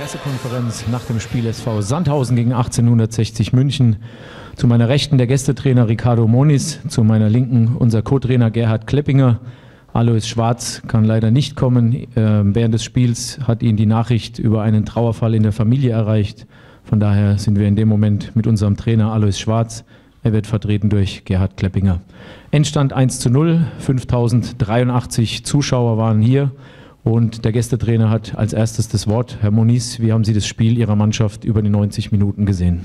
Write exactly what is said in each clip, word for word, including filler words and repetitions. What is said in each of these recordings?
Pressekonferenz nach dem Spiel S V Sandhausen gegen achtzehnhundertsechzig München. Zu meiner Rechten der Gästetrainer Ricardo Moniz, zu meiner Linken unser Co-Trainer Gerhard Kleppinger. Alois Schwarz kann leider nicht kommen. Äh, während des Spiels hat ihn die Nachricht über einen Trauerfall in der Familie erreicht. Von daher sind wir in dem Moment mit unserem Trainer Alois Schwarz. Er wird vertreten durch Gerhard Kleppinger. Endstand eins zu null, fünftausenddreiundachtzig Zuschauer waren hier. Und der Gästetrainer hat als erstes das Wort. Herr Moniz, wie haben Sie das Spiel Ihrer Mannschaft über die neunzig Minuten gesehen?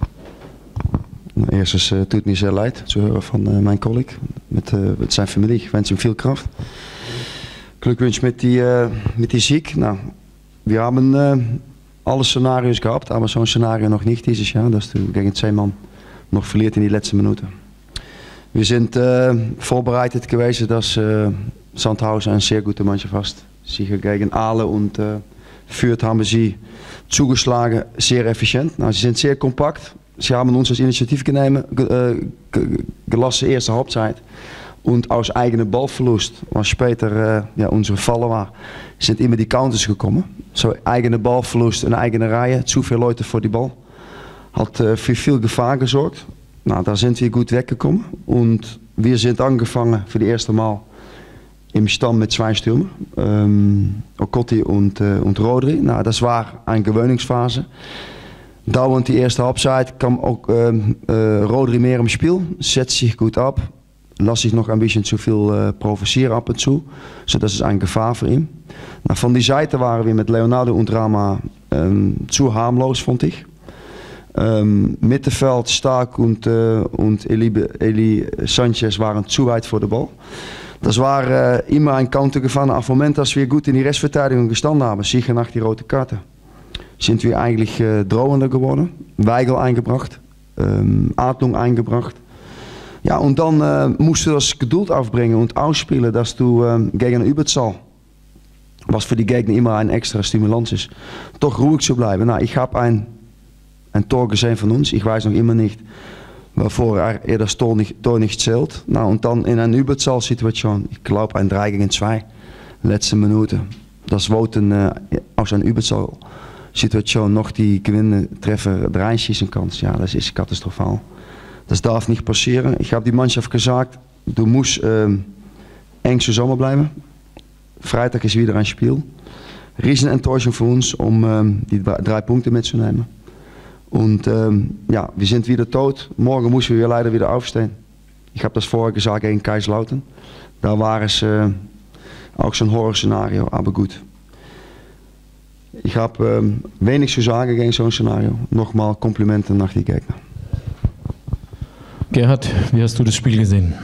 Eerst uh, tut mir sehr leid zu hören von uh, mijn collega mit, uh, mit seiner Familie. Ich wünsche ihm viel Kraft. Glückwunsch mit die, uh, mit die Sieg. Nou, wir haben uh, alle Szenario's gehabt, aber so ein Szenario noch nicht dieses Jahr, dass du gegen zwei Mann noch verliert in die letzten Minuten. Wir sind uh, vorbereitet gewesen, dass uh, Sandhausen eine sehr gute Mannschaft ist. Sicher gegen Aale und uh, Fürth haben sie zugeschlagen, sehr effizient. Nou, sie sind sehr kompakt. Sie haben uns das Initiativ genehmen, ge, ge, gelassen erste Halbzeit und aus eigenem Ballverlust, was später äh, ja, unsere Falle war, sind immer die Counters gekommen. So eigene Ballverlust, eine eigene Reihe, zu viele Leute vor die Ball. Hat äh, für viel Gefahr gesorgt. Nou, da sind wir gut weggekommen und wir sind angefangen für die erste Mal im Stamm mit zwei Stürmer, ähm, Okotti und, äh, und Rodri. Nou, das war eine Gewöhnungsphase. Dauernd die erste Halbzeit kam auch äh, äh, Rodri mehr im Spiel, setzt sich gut ab, lässt sich noch ein bisschen zu viel äh, provozieren ab und zu, so das ist eine Gefahr für ihn. Na, von die Seite waren wir mit Leonardo und Rama ähm, zu harmlos, fand ich. Ähm, Mittelfeld, Stark und, äh, und Eli, Eli Sanchez waren zu weit vor der Ball. Das war äh, immer ein Counter gefahren auf het Moment, dass wir gut in die Restverteidigung gestanden haben, sicher nach die rote Karte. Sind wir eigentlich äh, drohender geworden, Weigel eingebracht, ähm, Adlung eingebracht. Ja, und dann äh, musst du das Geduld aufbringen und ausspielen, dass du äh, gegen eine Überzahl, was für die Gegner immer ein extra Stimulans ist, doch ruhig zu bleiben. Nou, ich habe ein, ein Tor gesehen von uns, ich weiß noch immer nicht, waarvoor er, er das Tor nicht, Tor nicht zählt. Nou, und dann in einer Überzahlsituation, ich glaube ein drei gegen zwei, letzte Minute, das Voten äh, aus einer Überzahl. Situation noch die Gewinntreffer reinschießen kannst, ja, das ist katastrophal. Das darf nicht passieren. Ich habe die Mannschaft gesagt, du musst ähm, eng zusammenbleiben. Freitag ist wieder ein Spiel. Riesenenttäuschung für uns, um ähm, die drei Punkte mitzunehmen. Und ähm, ja, wir sind wieder tot. Morgen müssen wir leider wieder aufstehen. Ich habe das vorher gesagt gegen Kaiserslautern. Da war es äh, auch so ein Horrorszenario, aber gut. Ich habe ähm, wenig zu sagen gegen so ein Szenario. Nochmal Komplimente nach die Gegner. Gerhard, wie hast du das Spiel gesehen?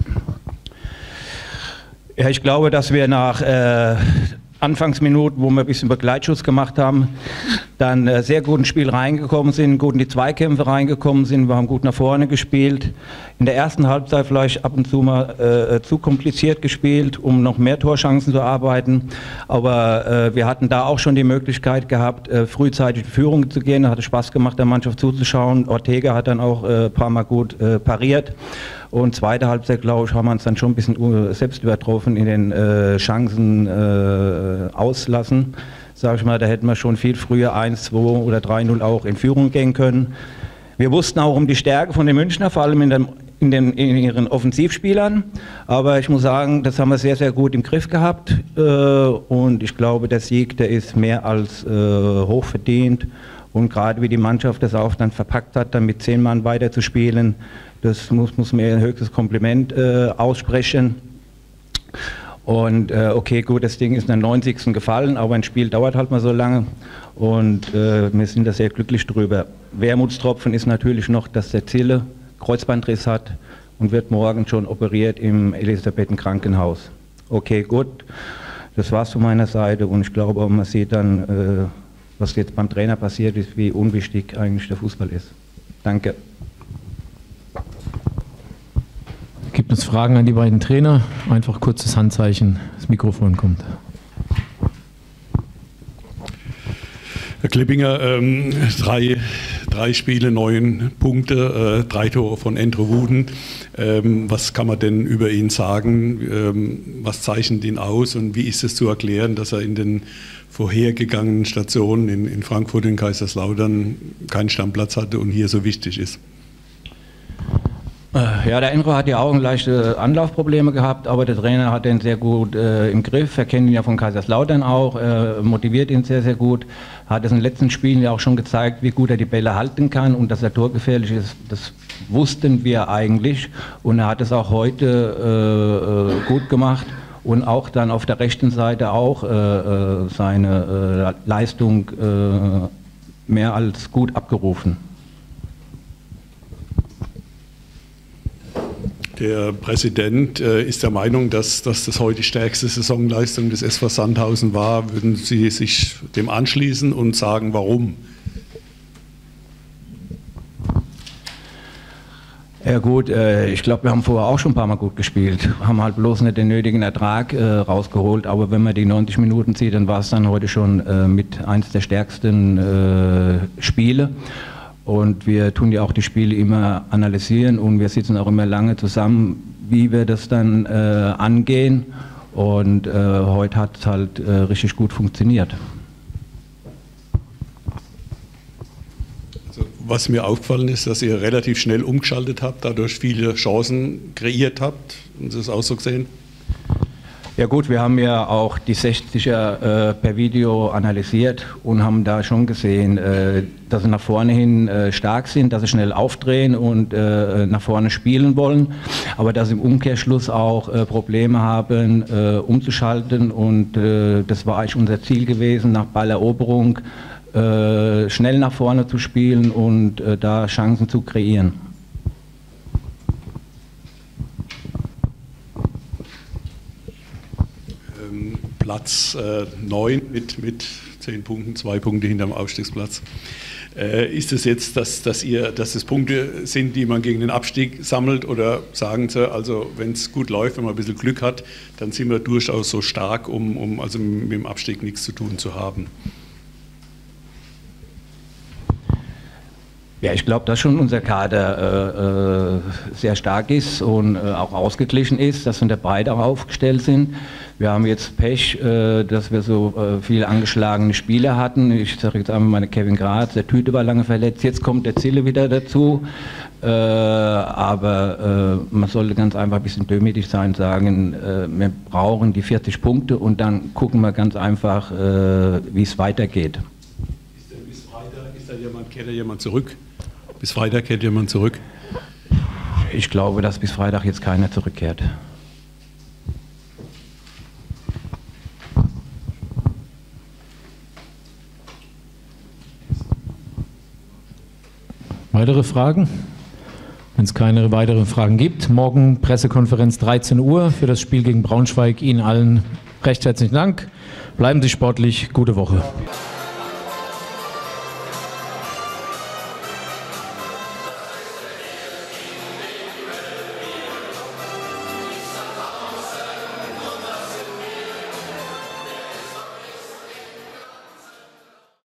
Ja, ich glaube, dass wir nach äh, Anfangsminuten, wo wir ein bisschen Begleitschutz gemacht haben, dann äh, sehr gut ins Spiel reingekommen sind, gut in die Zweikämpfe reingekommen sind, wir haben gut nach vorne gespielt. In der ersten Halbzeit vielleicht ab und zu mal äh, zu kompliziert gespielt, um noch mehr Torchancen zu arbeiten. Aber äh, wir hatten da auch schon die Möglichkeit gehabt, äh, frühzeitig in Führung zu gehen. Hatte Spaß gemacht, der Mannschaft zuzuschauen. Ortega hat dann auch ein äh, paar Mal gut äh, pariert. Und zweite Halbzeit, glaube ich, haben wir uns dann schon ein bisschen selbst übertroffen in den äh, Chancen äh, auslassen. Sag ich mal, da hätten wir schon viel früher eins, zwei oder drei null auch in Führung gehen können. Wir wussten auch um die Stärke von den Münchner, vor allem in, dem, in, den, in ihren Offensivspielern. Aber ich muss sagen, das haben wir sehr, sehr gut im Griff gehabt. Äh, und ich glaube, der Sieg, der ist mehr als äh, hochverdient. Und gerade wie die Mannschaft das auch dann verpackt hat, dann mit zehn Mann weiter zu spielen, das muss, muss mir ein höchstes Kompliment äh, aussprechen. Und äh, okay, gut, das Ding ist in der neunzigsten gefallen, aber ein Spiel dauert halt mal so lange und äh, wir sind da sehr glücklich drüber. Wermutstropfen ist natürlich noch, dass der Zille Kreuzbandriss hat und wird morgen schon operiert im Elisabethen-Krankenhaus. Okay, gut, das war's von meiner Seite und ich glaube, man sieht dann, äh, was jetzt beim Trainer passiert ist, wie unwichtig eigentlich der Fußball ist. Danke. Gibt es Fragen an die beiden Trainer? Einfach kurzes Handzeichen, das Mikrofon kommt. Herr Kleppinger, ähm, drei, drei Spiele, neun Punkte, äh, drei Tore von Endro Wuden. Ähm, was kann man denn über ihn sagen? Ähm, was zeichnet ihn aus und wie ist es zu erklären, dass er in den vorhergegangenen Stationen in, in Frankfurt und Kaiserslautern keinen Stammplatz hatte und hier so wichtig ist? Ja, der Endro hat ja auch leichte Anlaufprobleme gehabt, aber der Trainer hat den sehr gut äh, im Griff. Er kennt ihn ja von Kaiserslautern auch, äh, motiviert ihn sehr, sehr gut. Hat es in den letzten Spielen ja auch schon gezeigt, wie gut er die Bälle halten kann und dass er torgefährlich ist. Das wussten wir eigentlich und er hat es auch heute äh, gut gemacht und auch dann auf der rechten Seite auch äh, seine äh, Leistung äh, mehr als gut abgerufen. Der Präsident äh, ist der Meinung, dass, dass das heute die stärkste Saisonleistung des S V Sandhausen war. Würden Sie sich dem anschließen und sagen, warum? Ja gut, äh, ich glaube, wir haben vorher auch schon ein paar Mal gut gespielt, haben halt bloß nicht den nötigen Ertrag äh, rausgeholt, aber wenn man die neunzig Minuten sieht, dann war es dann heute schon äh, mit eins der stärksten äh, Spiele. Und wir tun ja auch die Spiele immer analysieren und wir sitzen auch immer lange zusammen, wie wir das dann äh, angehen. Und äh, heute hat es halt äh, richtig gut funktioniert. Also, was mir aufgefallen ist, dass ihr relativ schnell umgeschaltet habt, dadurch viele Chancen kreiert habt. Haben Sie das auch so gesehen? Ja gut, wir haben ja auch die sechziger äh, per Video analysiert und haben da schon gesehen, äh, dass sie nach vorne hin äh, stark sind, dass sie schnell aufdrehen und äh, nach vorne spielen wollen, aber dass sie im Umkehrschluss auch äh, Probleme haben, äh, umzuschalten und äh, das war eigentlich unser Ziel gewesen, nach Balleroberung äh, schnell nach vorne zu spielen und äh, da Chancen zu kreieren. Platz äh, neun mit, mit zehn Punkten, zwei Punkte hinterm Aufstiegsplatz. Äh, ist es jetzt, dass, dass, ihr, dass das Punkte sind, die man gegen den Abstieg sammelt, oder sagen Sie, also wenn es gut läuft, wenn man ein bisschen Glück hat, dann sind wir durchaus so stark, um, um also mit dem Abstieg nichts zu tun zu haben? Ja, ich glaube, dass schon unser Kader äh, äh, sehr stark ist und äh, auch ausgeglichen ist, dass wir da beide auch aufgestellt sind. Wir haben jetzt Pech, äh, dass wir so äh, viele angeschlagene Spieler hatten. Ich sage jetzt einmal meine Kevin Graz, der Tüte war lange verletzt, jetzt kommt der Zille wieder dazu. Äh, aber äh, man sollte ganz einfach ein bisschen demütig sein, sagen, äh, wir brauchen die vierzig Punkte und dann gucken wir ganz einfach, äh, wie es weitergeht. Ist, denn bis Freitag, ist da jemand, kehrt da jemand zurück? Bis Freitag kehrt jemand zurück? Ich glaube, dass bis Freitag jetzt keiner zurückkehrt. Weitere Fragen? Wenn es keine weiteren Fragen gibt, morgen Pressekonferenz dreizehn Uhr für das Spiel gegen Braunschweig. Ihnen allen recht herzlichen Dank. Bleiben Sie sportlich. Gute Woche.